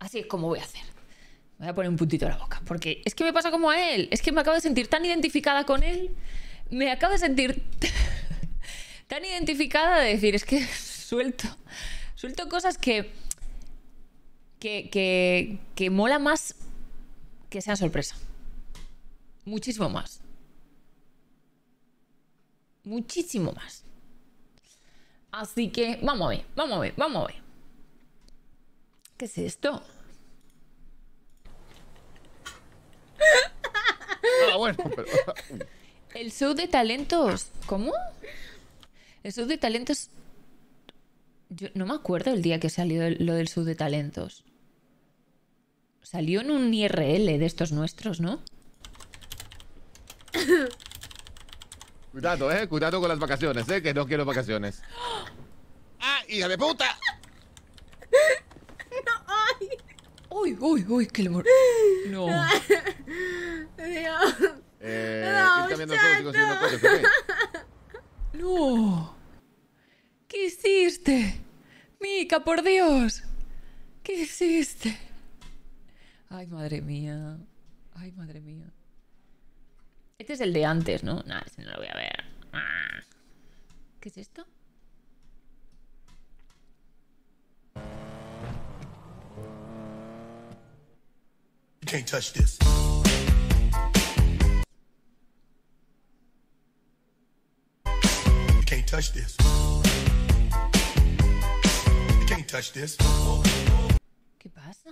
Así es como voy a hacer. Me voy a poner un puntito en la boca. Porque es que me pasa como a él. Es que me acabo de sentir tan identificada con él. Me acabo de sentir tan identificada de decir, es que suelto cosas que mola más que sean sorpresa. Muchísimo más. Muchísimo más. Así que vamos a ver, vamos a ver, vamos a ver. ¿Qué es esto? Ah, bueno, pero... El show de talentos. ¿Cómo? El show de talentos. Yo no me acuerdo el día que salió lo del show de talentos. Salió en un IRL de estos nuestros, ¿no? Cuidado, cuidado con las vacaciones, que no quiero vacaciones. ¡Ah, hija de puta! No, ay. Uy, uy, uy, que le mor... No. Dios. Ir cambiando solo y consiguiendo cosas, ¿ok? No. ¿Qué hiciste? Mica, por Dios. ¿Qué hiciste? Ay, madre mía. Ay, madre mía. Este es el de antes, ¿no? Nah, ese no lo voy a ver. ¿Qué es esto? You can't touch this. You can't touch this. You can't touch this. ¿Qué pasa?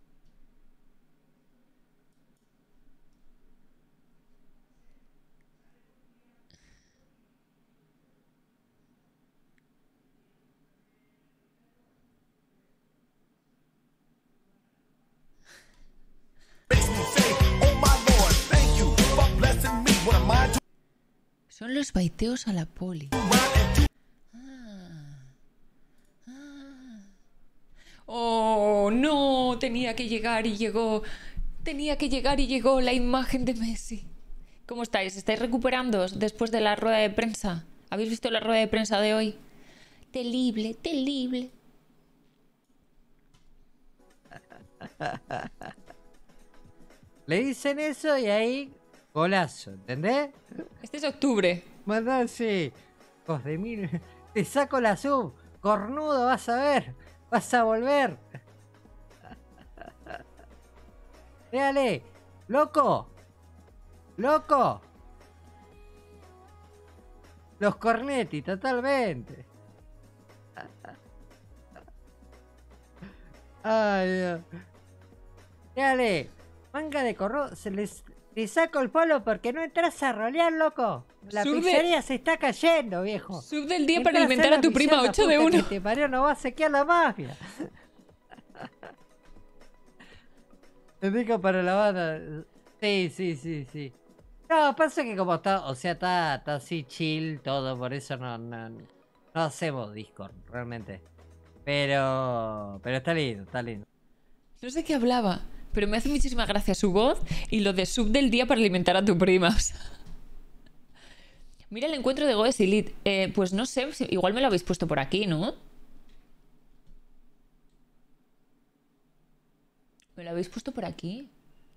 Makes me say, oh my Lord, thank you for blessing me. What am I Son los baiteos a la poli. doing? Oh, no, tenía que llegar y llegó. Tenía que llegar y llegó la imagen de Messi. ¿Cómo estáis? ¿Estáis recuperando después de la rueda de prensa? ¿Habéis visto la rueda de prensa de hoy? Terrible, terrible. Le dicen eso y ahí golazo, ¿entendés? Este es octubre. Mandá, sí. Hijos de mil. Te saco la sub. Cornudo, vas a ver. Vas a volver. Déjale. Loco. Loco. Los Cornetti, totalmente. Ay, Dios. Dale, manga de corro, le saco el polo porque no entras a rolear, loco. La Sube. pizzería se está cayendo, viejo. Sub del día Entra para alimentar hacer a tu la prima, misión, la 8 de puta 1. que te parió, no va a sequear la mafia. Te digo para la banda. Sí. No, pasa que como está, o sea, está así chill todo, por eso no hacemos Discord, realmente. Pero está lindo, está lindo. No sé qué hablaba, pero me hace muchísima gracia su voz y lo de sub del día para alimentar a tu prima. O sea. Mira el encuentro de Goes Elite. Pues no sé, igual me lo habéis puesto por aquí, ¿no? ¿Me lo habéis puesto por aquí?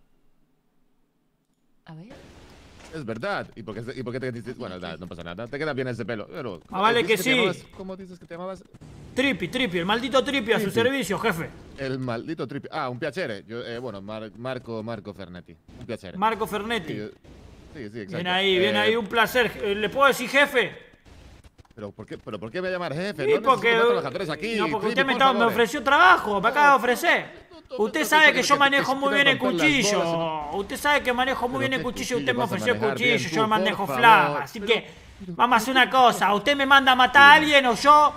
A ver. Es verdad. ¿Y por qué te dices? Bueno, no pasa nada. Te queda bien ese pelo. Pero, Ah, vale que ¿dices sí. te llamabas? ¿Cómo dices que te llamabas? Tripi, el maldito Tripi a su servicio, jefe. El maldito tripi. Ah, un piacere. Yo, bueno, Marco Fernetti. Un piacere. Marco Fernetti. Sí, exacto. Bien ahí, un placer. ¿Le puedo decir jefe? ¿Pero por qué me va a llamar jefe? Sí, No porque. necesito más trabajadores aquí. No, porque Tripi, usted por favor. me ofreció trabajo, me acaba de ofrecer. Usted sabe que yo manejo muy bien el romper las cuchillo. bolas. Usted sabe que manejo muy bien el ¿qué cuchillo. cuchillo Usted me vas a ofreció el manejar bien cuchillo, tú, yo por manejo favor? flamas. Así que vamos a hacer una cosa. Usted me manda a matar a alguien o yo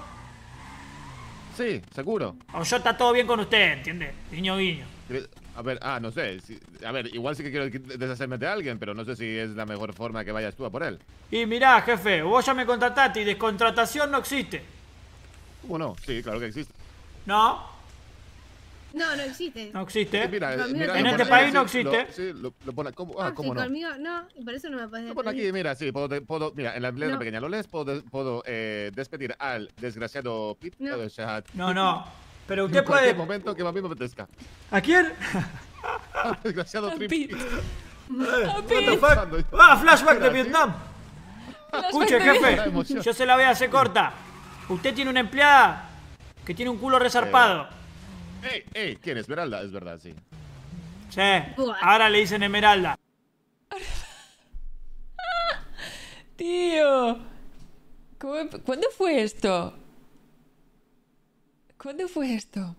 seguro. está todo bien con usted, ¿entiende? Guiño, guiño. A ver, no sé. A ver, igual sí que quiero deshacerme de alguien, pero no sé si es la mejor forma que vayas tú a por él. Y mirá, jefe, vos ya me contrataste y descontratación no existe. ¿Cómo no? Sí, claro que existe. No, No, no existe. no existe. Mira, Conmigo mira, en lo este pone- país no sí, existe. Sí, lo pone. ¿Cómo? No, ¿Cómo sí, no? conmigo no, y por eso no me puedes Lo pone aquí, despedir. mira, sí, puedo mira, en la letra No. pequeña, ¿lo lees? Puedo despedir al desgraciado Pete. No. O sea, No. Pero En usted cualquier puede... momento que a mí me apetezca. ¿A quién? Desgraciado A Trippy. Pete. What the fuck? Ah, flashback de Vietnam. Escuche, La jefe, emoción. yo se la voy a hacer corta. Usted tiene una empleada que tiene un culo resarpado. Ey, ¿quién? Esmeralda, es verdad, sí. Sí, ahora le dicen Esmeralda. Tío. ¿Cuándo fue esto? ¿Cuándo fue esto?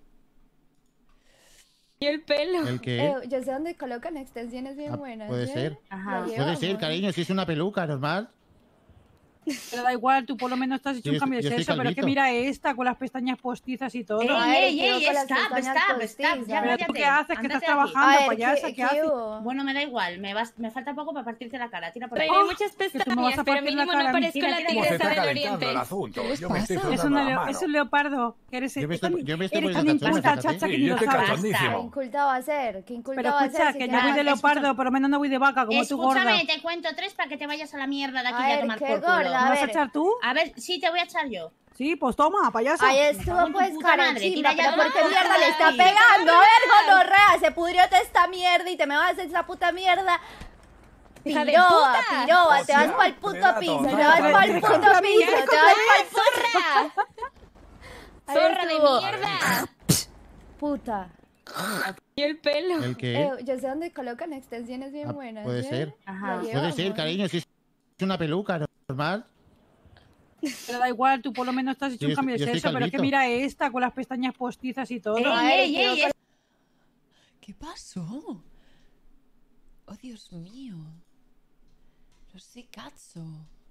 ¿Y el pelo? ¿El qué? Yo sé dónde colocan extensiones bien buenas. Puede ¿eh? ser. Ajá. Puede ser, cariño, si es una peluca normal. Pero da igual, tú por lo menos estás hecho Yo un cambio de estoy sexo, pero es que calvito. mira esta con las pestañas postizas y todo. Ey, Ay, ey, tío, con las stop, pestañas stop, postizas. ya Pero tú cállate. qué haces, que Ándate estás de aquí. trabajando, A ver, payasa, ¿qué haces? hubo? Bueno, me da igual, me falta poco para partirte la cara. Tira por ahí. Oh, muchas que tú me vas a pestañas, pero partir la mínimo cara no a mí. parezco la Tira, tigresa tira. del calentando oriente. el asunto. ¿Qué les Yo me estoy pasa? frotando la mano. Es un leopardo. Que eres, Yo me tan- estoy eres poniendo tan cachondo, inculta, fíjate. chacha, que Sí, ni yo lo estoy sabes. cachondísimo. ¿Qué Buenísimo. inculta va a ser? ¿Qué inculta Pero va a escucha, ser? que Si yo te- voy de leopardo, por lo menos no voy de vaca, como tú gorda. Escúchame, te cuento 3 para que te vayas a la mierda de aquí A y a ver, tomar qué por culo. gorda. ¿Me A vas a ver. echar tú? A ver, sí, te voy a echar yo. Sí, pues toma, payasa. Ay, estuvo Cago en tu pues puta madre, carachimba, tira ya. pero ¿por qué mierda le está Ay, pegando? A ver, gonorrea, se pudrió toda esta mierda y te me vas a hacer esa puta mierda. Hija de Piroa, puta. piroa, te vas Hostia, pa'l puto relato, piso, te relato. vas pa'l puto piso, te vas pa'l ¡Zorra! Ahí ¡Zorra de estuvo. mierda! puta. ¿Y el pelo? ¿El qué? Yo sé dónde colocan extensiones bien Ah, buenas. puede ¿eh? ser. Ajá. Lo Puede ser, llevamos. cariño, si es una peluca normal. Pero da igual, tú por lo menos estás hecho un Yo cambio de estoy sexo, pero es que calvito. mira esta con las pestañas postizas y todo. Ey, Ay, ey, tío, ey, con- ¿Qué pasó? Oh, Dios mío. Los sé cazzo.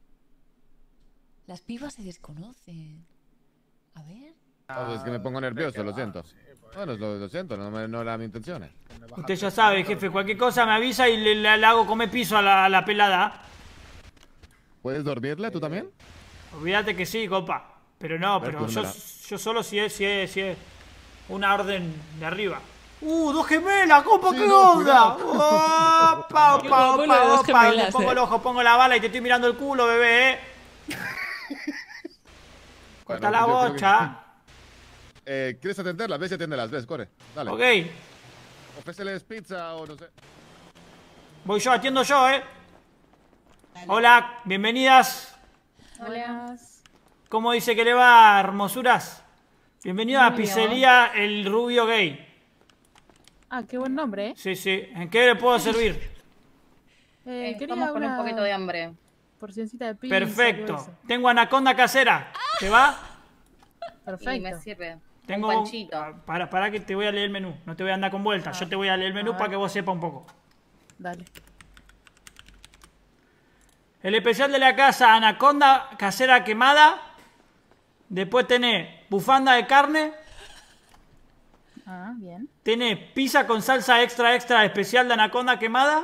Las pibas se desconocen. A ver. Es que me pongo nervioso, lo siento. Bueno, lo siento, no era mi intención. Usted ya sabe, jefe, cualquier cosa me avisa y le hago comer piso a la pelada. ¿Puedes dormirle tú también? Olvídate que sí, copa. Pero no, pero túrmela. yo solo si es una orden de arriba. ¡Dos gemelas, copa! Sí, ¡Qué no, onda! cuidado. ¡Opa, Qué opa, guapo lo de opa, dos opa! gemelas, Te pongo el eh. ojo, pongo la bala y te estoy mirando el culo, bebé, Corta Bueno, la yo creo que- bocha. ¿Quieres atenderlas? Ves y atiéndelas, ves, corre. Dale. Ok, Ofréceles pizza o no sé. voy yo, atiendo yo, Hola, bienvenidas. Hola. ¿Cómo dice que le va, hermosuras? Bienvenido a Muy bien. Pizzería El Rubio Gay. Ah, qué buen nombre, ¿eh? Sí, sí. ¿En qué le puedo servir? Quería Estamos con un una poquito de hambre. porcioncita de pizza. Perfecto. algo de eso. Tengo anaconda casera. ¿Te va? Y me Perfecto. sirve. Tengo Un panchito. para que te voy a leer el menú. No te voy a andar con vueltas. Yo te voy a leer el menú Ah. para que vos sepas un poco. Dale. El especial de la casa, anaconda casera quemada. Después tenés bufanda de carne. Ah, bien. Tenés pizza con salsa extra especial de anaconda quemada.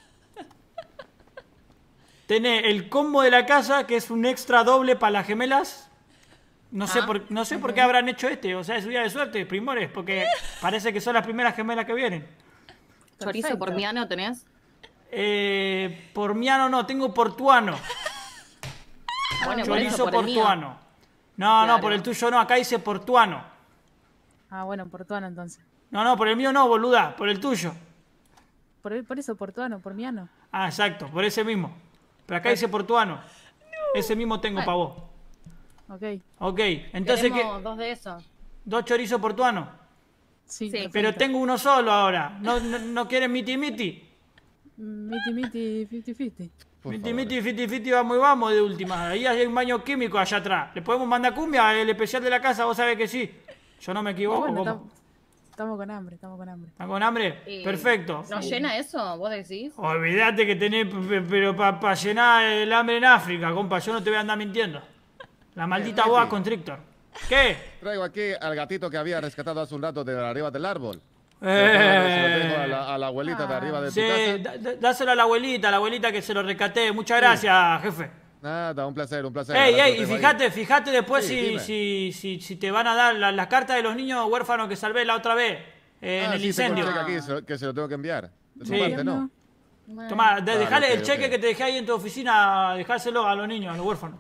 Tenés el combo de la casa, que es un extra doble para las gemelas. No sé por qué habrán hecho este. O sea, es su día de suerte, primores, porque parece que son las primeras gemelas que vienen. ¿Chorizo Perfecto. pormiano tenés? Pormiano no, tengo portuano. Bueno, Chorizo por el mío. portuano. No, Claro. por el tuyo no, acá dice portuano. Ah, bueno, portuano entonces. No, por el mío no, boluda, por el tuyo. Por eso, portuano, pormiano. Ah, exacto, por ese mismo. Pero acá dice portuano. Ese mismo tengo para vos. Ok. Ok, entonces Queremos ¿qué? 2 de esos. ¿2 chorizos portuanos? Sí, Sí. perfecto. Pero tengo uno solo ahora. ¿No quieren miti miti? Miti, miti, 50-50. Por Miti favor. miti, fiti fiti, vamos y vamos de última. Ahí hay un baño químico allá atrás. ¿Le podemos mandar cumbia? El especial de la casa, vos sabés que sí. Yo no me equivoco. Bueno, ¿Cómo? estamos con hambre, estamos con hambre. ¿Están con hambre? Perfecto. ¿Nos llena eso? ¿Vos decís? Olvídate que tenés, pero para llenar el hambre en África, compa, yo no te voy a andar mintiendo. La maldita boa constrictor. ¿Qué? Traigo aquí al gatito que había rescatado hace un rato de arriba del árbol. Se lo dejo a la abuelita de arriba de tu Sí, casa. dáselo a la abuelita que se lo rescaté. Muchas gracias, jefe. Nada, un placer, un placer. Ey, Ahora ey, te y lo dejo ahí. fíjate después Sí, si te van a dar las cartas de los niños huérfanos que salvé la otra vez en el Sí, incendio. tengo un cheque aquí que se lo tengo que enviar. De tu Sí. parte, ¿no? Toma, dejale ok, el cheque ok. que te dejé ahí en tu oficina, dejárselo a los niños, a los huérfanos.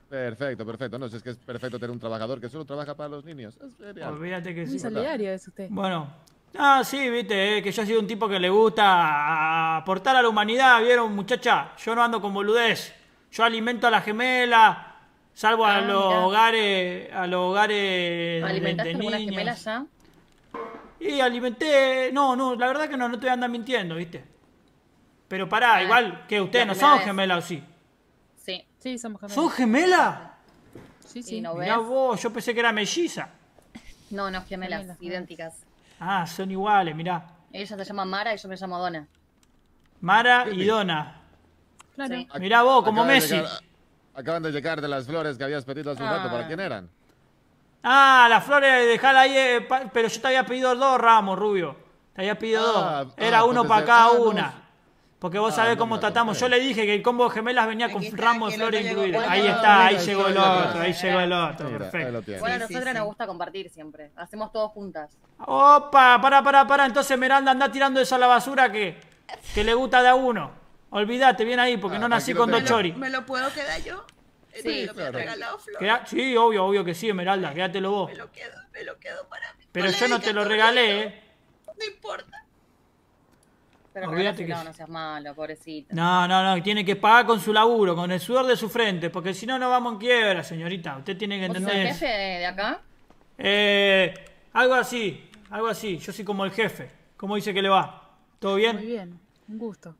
Perfecto, perfecto. No, si es que es perfecto tener un trabajador que solo trabaja para los niños. Es genial. Olvídate que Muy sí. solidario es usted. Bueno. Ah, sí, viste, que yo he sido un tipo que le gusta aportar a la humanidad, ¿vieron, muchacha? Yo no ando con boludez. Yo alimento a la gemela, salvo a los mirá. hogares, ¿Alimentaste de alguna niños. gemela ya? Y alimenté, no, la verdad que no te voy a andar mintiendo, ¿viste? Pero pará, igual que ustedes no la primera son vez. gemelas, ¿o sí? Sí. Sí, somos gemelos. ¿Son gemelas? Sí, ¿Y sí. no Mirá ves? vos, yo pensé que era melliza. No, no, gemelas, Gemelas. idénticas. Ah, son iguales, mirá. Ella se llama Mara y yo me llamo Donna. Mara y Donna. Claro. Sí. Mirá vos, como Acaban de Messi. acaban de llegar de las flores que habías pedido hace un rato. ¿Para quién eran? Ah, las flores, dejala ahí, pero yo te había pedido 2 ramos, Rubio. Te había pedido 2. Era uno pues para de- cada no. una. Porque vos sabés no cómo me tratamos. acordé. Yo le dije que el combo de gemelas venía con ramos de flores incluidos. Ahí Bueno, está, ahí mira, llegó el mira, otro, ahí llegó el otro. Mira, ahí Perfecto. lo tienes. Bueno, a nosotros nos gusta compartir siempre. Hacemos todos juntas. Opa, pará. Entonces Miranda anda tirando eso a la basura que le gusta de a uno. Olvídate, bien ahí, porque no nací aquí lo con 2 tengo. choris. ¿Me lo puedo quedar yo? Sí, lo que me ha regalado Flor. Sí, obvio que sí, Esmeralda, quédatelo vos. Me lo quedo para mí. Pero Con la yo no te lo dedicatoria, regalé, ¿eh? No importa. Pero Olvídate regaláselo, que no seas malo, pobrecita. No, tiene que pagar con su laburo, con el sudor de su frente, porque si no, no vamos en quiebra, señorita. Usted tiene que ¿Vos sos el entender. jefe de acá? Algo así. Yo soy como el jefe. ¿Cómo dice que le va? ¿Todo Muy bien? bien. Un gusto.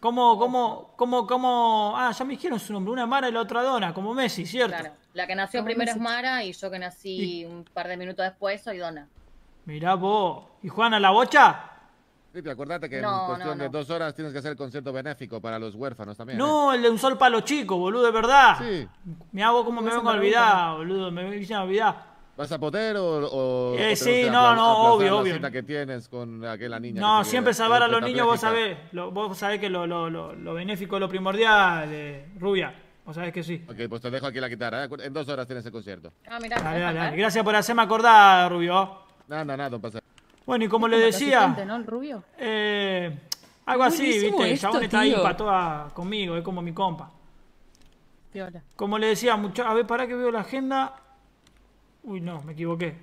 ¿Cómo? Ah, ya me dijeron su nombre, una Mara y la otra Donna, como Messi, ¿cierto? Claro. La que nació Como primero es Messi. Mara y yo que nací un par de minutos después soy Donna. Mirá vos. ¿Y juegan a la bocha? Sí, acordate que No, en cuestión no. de 2 horas tienes que hacer el concierto benéfico para los huérfanos también. No, el de un sol para los chicos, boludo, de verdad. Sí. Mirá vos cómo me Eso vengo a me olvidar, boludo, me dicen a olvidar. ¿Vas a poder o Sí, tenemos que no, aplazar obvio, la obvio. cita que tienes con aquella niña? No, que siempre tiene salvar a los niños, vos tetrapléjica? sabés. Vos sabés que lo benéfico es lo primordial, Rubia. Vos sabés que sí. Ok, pues te dejo aquí la guitarra. En 2 horas tienes el concierto. Ah, mirá, Dale. Gracias por hacerme acordar, Rubio. Nada, don Paseo. Bueno, y como le Como decía, asistente, ¿no? El rubio. algo así, Buenísimo ¿viste? El esto, chabón está ahí tío. para toda conmigo, es como mi compa. Piola. Como le decía, a ver, pará que veo la agenda. Uy, no, me equivoqué.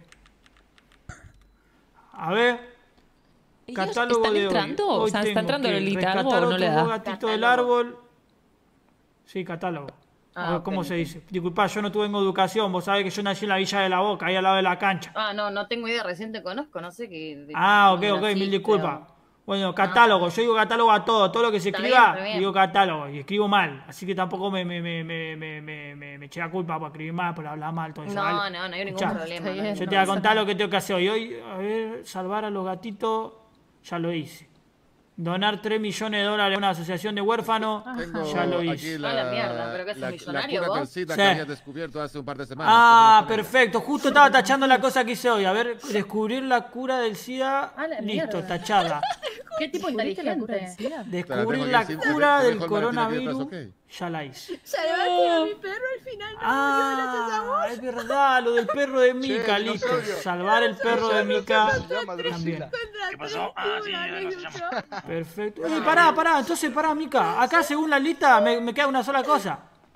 A ver. ¿Ellos Catálogo están de entrando? hoy. O sea, ¿está tengo entrando que Lolita algo rescatar o no le otros da? 2 gatitos del Catálogo. árbol. Sí, catálogo. Ah, O ¿Cómo ok, se ok. dice? Disculpa, yo no tengo educación. Vos sabés que yo nací en la Villa de la Boca, ahí al lado de la cancha. Ah, no tengo idea, recién te conozco, no sé qué. Ah, ok, dónde mil naciste, disculpas. Bueno, catálogo, yo digo catálogo a todo lo que se Está escriba, bien, está bien. digo catálogo, y escribo mal, así que tampoco me eché a culpa por escribir mal, por hablar mal, todo eso. No, ¿vale? no hay ningún Escuchá, problema. está bien. yo te voy a contar lo que tengo que hacer hoy. A ver, salvar a los gatitos, ya lo hice. Donar $3 millones a una asociación de huérfanos, Tengo ya lo aquí hice. Ah, la mierda, ¿pero qué es un la millonario cura vos? del SIDA Sí. que habías descubierto hace un par de semanas. Ah, ¿Qué tenés con perfecto. Justo estaba tachando la cosa que hice hoy. A ver, descubrir la cura del SIDA. Ah, la Listo, mierda. tachada. ¿Qué tipo ¿Descubriste la cura del inteligente? SIDA? Descubrir aquí la encima. cura Te del dejo el maletín aquí coronavirus. detrás, Ya la hice. Salvaste a mi perro al final. Ah, es verdad, lo del perro de Mica, listo. Salvar el perro de Mica también. ¿Qué pasó? Ah, sí, Perfecto. Pará, entonces pará, Mica. Acá según la lista me queda una sola cosa.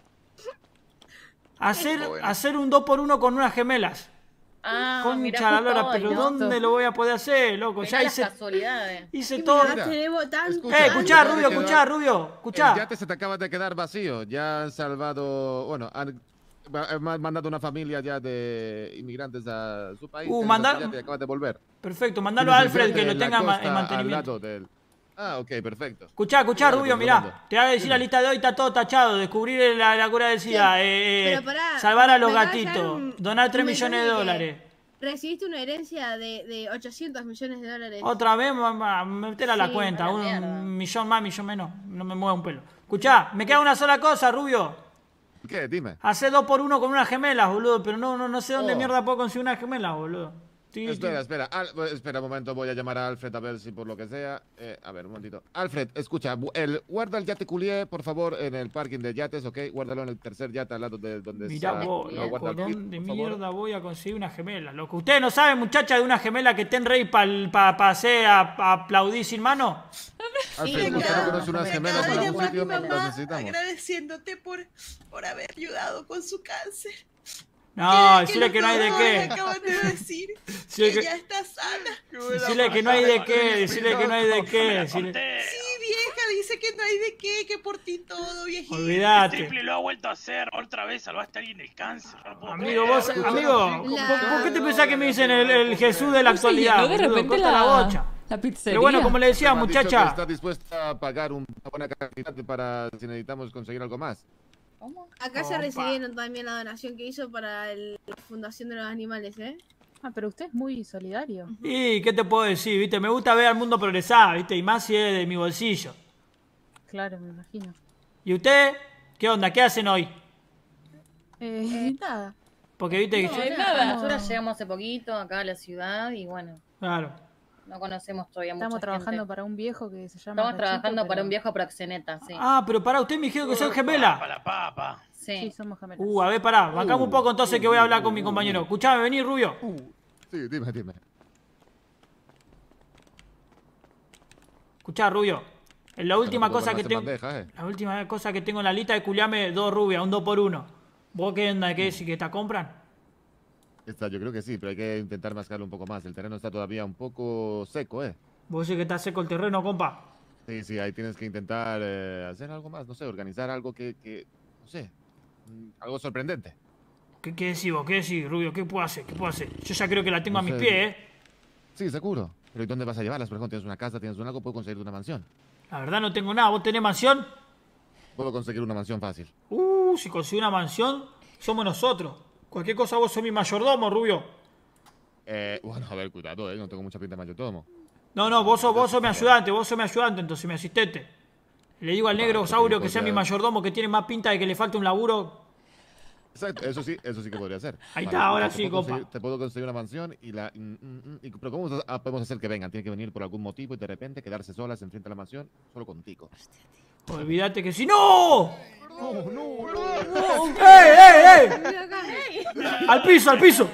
Hacer un 2x1 con unas gemelas. Ah, mirá, Concha la justo lora, hoy, pero ¿no? ¿dónde lo voy a poder hacer, loco? Mirá Ya las hice casualidades. todo. Mira, Tenemos tanto. escucha, Escuchá, acaba de Rubio, quedar- Rubio, El escuchá. yate se te acaba de quedar vacío. Ya han salvado, bueno, han mandado una familia ya de inmigrantes a su país. Ya acaban de volver. Perfecto, mandalo a Tienes el Alfred que yate lo en la tenga en costa, al mantenimiento. lado del- Ah, ok, perfecto. Escuchá, Vale, Rubio, pues, mirá. Rolando. Te voy a decir la lista de hoy, está todo tachado. Descubrir la cura del SIDA, pero pará, salvar a los me acaba de gatitos, llegar un donar 3 mensaje millones de que- dólares. Recibiste una herencia de 800 millones de dólares. Otra vez, meter a la Sí, cuenta. a la mierda. Un millón más, millón menos. No me mueva un pelo. Escuchá, me queda una sola cosa, Rubio. ¿Qué? Dime. Hacer 2x1 con unas gemelas, boludo. Pero no sé dónde Oh. mierda puedo conseguir unas gemelas, boludo. Sí, Espera, espera un momento, voy a llamar a Alfred a ver si por lo que sea. A ver, un momentito. Alfred, escucha, guarda el yate culié, por favor, en el parking de yates, ¿ok? Guárdalo en el tercer yate al lado de donde Mirá está. vos, lo loco, guarda aquí, ¿dónde por favor. mierda voy a conseguir una gemela, loco? ¿Ustedes no saben, muchacha, de una gemela que estén rey para aplaudir sin mano? Alfred, me ¿usted acaba- no conoce unas me gemelas acaba en de algún llamar mi sitio? Las mamá necesitamos. agradeciéndote por haber ayudado con su cáncer. No, decirle que no hay de los qué. doctores acaban de decir Decirle que que- ya está sana. Decirle que no hay de qué, decirle que no hay de qué. Decirle... Sí, vieja, dice que no hay de qué, que por ti todo, viejito. Olvídate. Triple lo ha vuelto a hacer, otra vez salvaste a alguien del cáncer. No puedo Amigo, creer. vos, amigo, ¿por qué te pensás que me dicen el Jesús de la ¿Cómo se actualidad? llenó de boludo? repente Corta la bocha. la pizzería? Pero bueno, como le decía, Me han dicho que muchacha. está dispuesta a pagar una buena cantidad para si necesitamos conseguir algo más. Acá se Opa. recibieron también la donación que hizo para la Fundación de los Animales, ¿eh? Ah, pero usted es muy solidario. Y, ¿qué te puedo decir? ¿Viste? Me gusta ver al mundo progresar, ¿viste? Y más si es de mi bolsillo. Claro, me imagino. ¿Y usted? ¿Qué onda? ¿Qué hacen hoy? Nada. Porque, ¿viste? No, que... nada. Nosotros llegamos hace poquito acá a la ciudad y bueno, Claro. no conocemos todavía mucha Estamos trabajando gente. para un viejo que se llama Estamos Cachito, trabajando para pero- un viejo proxeneta, sí. Ah, pero pará, usted me dijeron que son gemela. Para la papa. Sí, somos gemelos. A ver, pará, bancamos un poco entonces que voy a hablar con mi compañero. Escuchame, vení, Rubio. Sí, dime. Escuchá, Rubio. La última Tampoco cosa me que hace tengo. bandeja, La última cosa que tengo en la lista es culiarme 2 rubias, un 2x1. ¿Vos qué onda? ¿Qué decís? ¿Que te compran? Yo creo que sí, pero hay que intentar mascarlo un poco más. El terreno está todavía un poco seco, ¿eh? ¿Vos decís que está seco el terreno, compa? Sí, ahí tienes que intentar hacer algo más, no sé, organizar algo que no sé, algo sorprendente. ¿Qué decís vos? ¿Qué decís, Rubio? ¿Qué puedo hacer? ¿Qué puedo hacer? Yo ya creo que la tengo No a mis sé. pies, ¿eh? Sí, seguro. Pero ¿y dónde vas a llevarlas? Por ejemplo, tienes una casa, tienes un algo, puedo conseguirte una mansión. La verdad no tengo nada. ¿Vos tenés mansión? Puedo conseguir una mansión fácil. Si consigo una mansión, somos nosotros. Cualquier cosa vos sos mi mayordomo, Rubio. Bueno, a ver, cuidado, no tengo mucha pinta de mayordomo. No, vos sos mi ayudante, entonces mi asistente. Le digo al negro saurio que sea mi mayordomo, que tiene más pinta de que le falta un laburo. Exacto, eso sí que podría ser. Ahí está, ahora te sí, puedo compa. te puedo conseguir una mansión y la... pero ¿cómo podemos hacer que vengan? Tienen que venir por algún motivo y de repente quedarse solas enfrente a la mansión, solo contigo. Olvídate que si... ¡No! No. ¡Ey! ¡Al piso!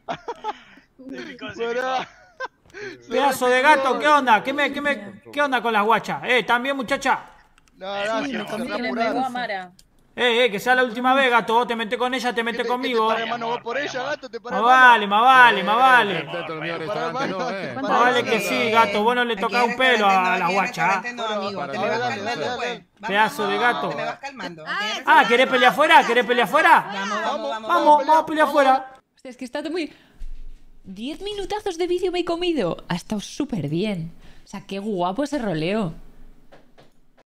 Pedazo de gato, ¿qué onda? ¿Qué onda con las guachas? ¿Están bien, muchacha? Sí, me comí que le pegó a Mara. Que sea la última vez, gato. Vos te metés con ella, te metés conmigo. por ella, gato, te Más vale. Más vale que sí, gato. Vos no le tocás un pelo a la guacha. Pedazo de gato. ¿Querés pelear afuera? Vamos a pelear afuera. Hostia, es que está muy... 10 minutazos de vídeo me he comido. Ha estado súper bien. O sea, qué guapo ese roleo.